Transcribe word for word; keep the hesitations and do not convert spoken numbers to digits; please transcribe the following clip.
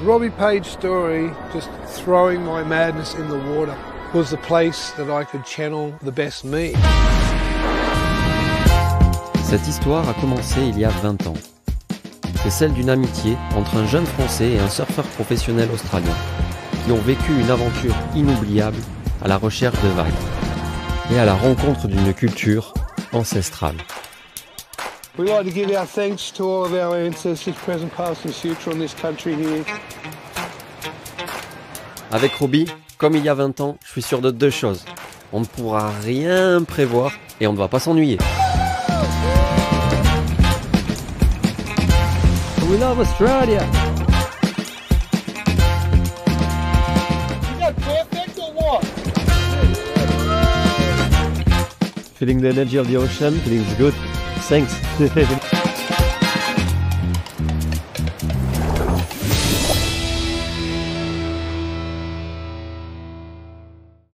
Robbie Page story, just throwing my madness in the water, was the place that I could channel the best me. Cette histoire a commencé il y a vingt ans. C'est celle d'une amitié entre un jeune Français et un surfeur professionnel australien qui ont vécu une aventure inoubliable à la recherche de vagues et à la rencontre d'une culture ancestrale. We like to give our thanks to all of our ancestors, present, past and future on this country here. Avec Robbie, comme il y a vingt ans, je suis sûr de deux choses. On ne pourra rien prévoir et on ne va pas s'ennuyer. We love Australia! Is that perfect or what? Feeling the energy of the ocean, feeling good. Thanks.